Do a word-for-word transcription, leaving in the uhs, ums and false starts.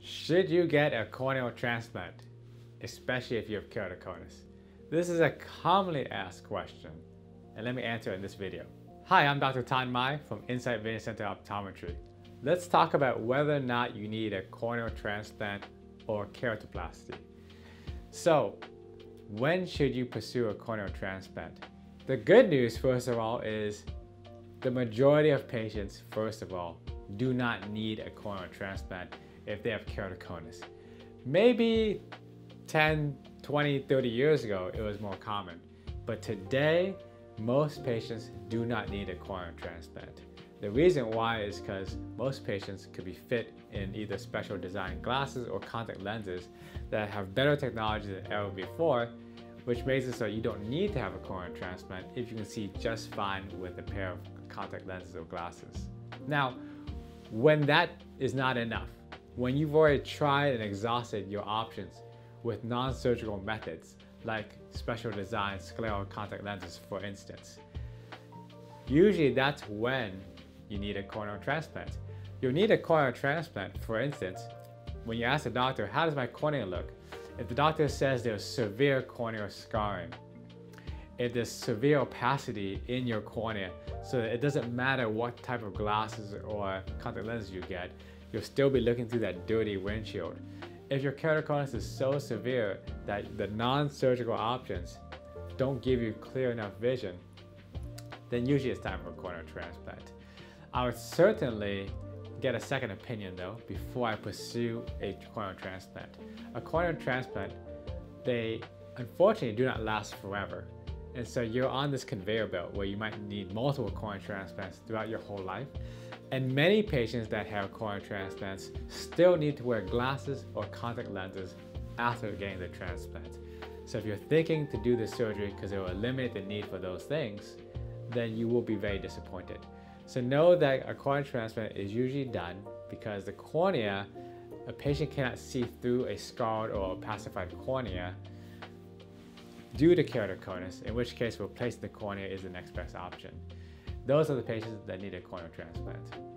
Should you get a corneal transplant, especially if you have keratoconus? This is a commonly asked question, and let me answer in this video. Hi, I'm Doctor Tan Mai from Insight Vision Center Optometry. Let's talk about whether or not you need a corneal transplant or keratoplasty. So, when should you pursue a corneal transplant? The good news, first of all, is the majority of patients, first of all, do not need a corneal transplant if they have keratoconus. Maybe ten, twenty, thirty years ago, it was more common. But today, most patients do not need a corneal transplant. The reason why is because most patients could be fit in either special design glasses or contact lenses that have better technology than ever before, which makes it so you don't need to have a corneal transplant if you can see just fine with a pair of contact lenses or glasses. Now, when that is not enough, when you've already tried and exhausted your options with non-surgical methods, like special design scleral contact lenses, for instance, usually that's when you need a corneal transplant. You'll need a corneal transplant, for instance, when you ask the doctor, how does my cornea look? If the doctor says there's severe corneal scarring, if there's severe opacity in your cornea, so that it doesn't matter what type of glasses or contact lenses you get, you'll still be looking through that dirty windshield. If your keratoconus is so severe that the non-surgical options don't give you clear enough vision, then usually it's time for a corneal transplant. I would certainly get a second opinion though before I pursue a corneal transplant. A corneal transplant, they unfortunately do not last forever. And so you're on this conveyor belt where you might need multiple corneal transplants throughout your whole life. And many patients that have corneal transplants still need to wear glasses or contact lenses after getting the transplant. So if you're thinking to do the surgery because it will eliminate the need for those things, then you will be very disappointed. So know that a corneal transplant is usually done because the cornea, a patient cannot see through a scarred or opacified cornea due to keratoconus, in which case replacing the cornea is the next best option. Those are the patients that need a corneal transplant.